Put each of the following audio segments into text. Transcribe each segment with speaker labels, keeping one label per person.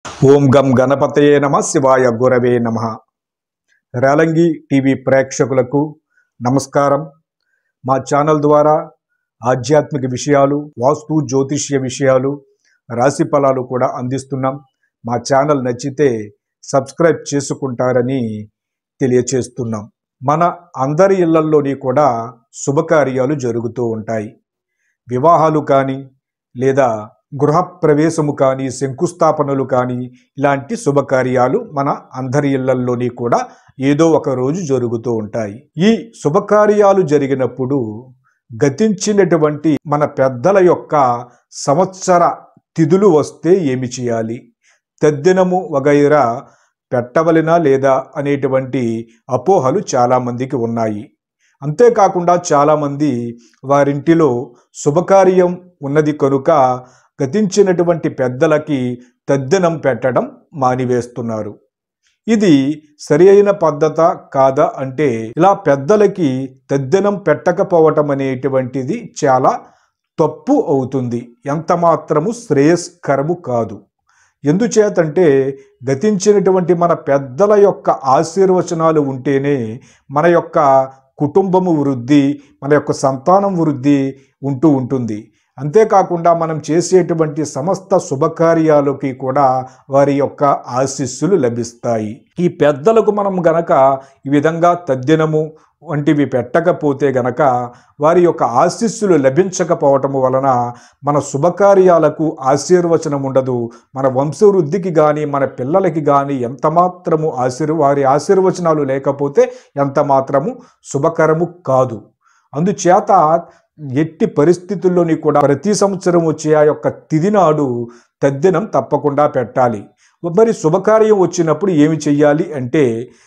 Speaker 1: ఓం గం గణపతయే నమ శివాయ గురవే నమ. రేలంగి టీవీ ప్రేక్షకులకు నమస్కారం. మా ఛానల్ ద్వారా ఆధ్యాత్మిక విషయాలు, వాస్తు జ్యోతిష్య విషయాలు, రాశి ఫలాలు కూడా అందిస్తున్నాం. మా ఛానల్ నచ్చితే సబ్స్క్రైబ్ చేసుకుంటారని తెలియచేస్తున్నాం. మన అందరి ఇళ్లల్లోని కూడా శుభకార్యాలు జరుగుతూ ఉంటాయి. వివాహాలు కానీ లేదా గృహప్రవేశము కానీ, శంకుస్థాపనలు కానీ, ఇలాంటి శుభకార్యాలు మన అందరి ఇళ్లల్లోని కూడా ఏదో ఒక రోజు జరుగుతూ ఉంటాయి. ఈ శుభకార్యాలు జరిగినప్పుడు గతించినటువంటి మన పెద్దల యొక్క సంవత్సర తిథులు వస్తే ఏమి చేయాలి, తద్దినము వగైరా పెట్టవలెనా లేదా అనేటువంటి అపోహలు చాలామందికి ఉన్నాయి. అంతేకాకుండా చాలామంది వారింటిలో శుభకార్యం ఉన్నది కనుక గతించినటువంటి పెద్దలకి తద్దినం పెట్టడం మానివేస్తున్నారు. ఇది సరి అయిన పద్ధత కాదా అంటే, ఇలా పెద్దలకి తద్దినం పెట్టకపోవటం అనేటువంటిది చాలా తప్పు అవుతుంది, ఎంత మాత్రము శ్రేయస్కరము కాదు. ఎందుచేతంటే గతించినటువంటి మన పెద్దల యొక్క ఆశీర్వచనాలు ఉంటేనే మన యొక్క కుటుంబము వృద్ధి, మన యొక్క సంతానం వృద్ధి ఉంటూ ఉంటుంది. అంతేకాకుండా మనం చేసేటువంటి సమస్త శుభకార్యాలకి కూడా వారి యొక్క ఆశీస్సులు లభిస్తాయి. ఈ పెద్దలకు మనం గనక ఈ విధంగా తద్దినము వంటివి పెట్టకపోతే గనక వారి యొక్క ఆశీస్సులు లభించకపోవటము వలన మన శుభకార్యాలకు ఆశీర్వచనం ఉండదు. మన వంశవృద్ధికి కానీ మన పిల్లలకి కానీ ఎంత మాత్రము వారి ఆశీర్వచనాలు లేకపోతే ఎంత మాత్రము శుభకరము కాదు. అందుచేత ఎట్టి పరిస్థితుల్లోని కూడా ప్రతి సంవత్సరం వచ్చే ఆ యొక్క తిథి నాడు తద్దినం తప్పకుండా పెట్టాలి. మరి శుభకార్యం వచ్చినప్పుడు ఏమి చెయ్యాలి అంటే,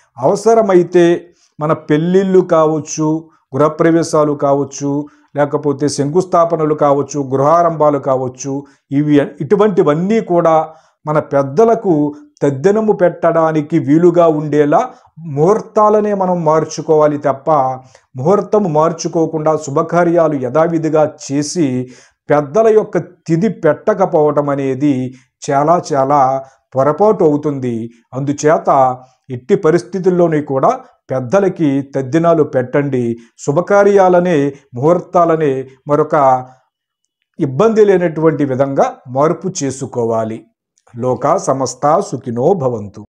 Speaker 1: అవసరమైతే మన పెళ్ళిళ్ళు కావచ్చు, గృహప్రవేశాలు కావచ్చు, లేకపోతే శంకుస్థాపనలు కావచ్చు, గృహారంభాలు కావచ్చు, ఇటువంటివన్నీ కూడా మన పెద్దలకు తద్దినము పెట్టడానికి వీలుగా ఉండేలా ముహూర్తాలనే మనం మార్చుకోవాలి తప్ప, ముహూర్తము మార్చుకోకుండా శుభకార్యాలు యథావిధిగా చేసి పెద్దల యొక్క తిథి పెట్టకపోవటం అనేది చాలా చాలా పొరపాటు అవుతుంది. అందుచేత ఎట్టి పరిస్థితుల్లోని కూడా పెద్దలకి తద్దినాలు పెట్టండి. శుభకార్యాలనే ముహూర్తాలనే మరొక ఇబ్బంది లేనటువంటి విధంగా మార్పు చేసుకోవాలి. లోకా సమస్తా సుఖినో భవంతు.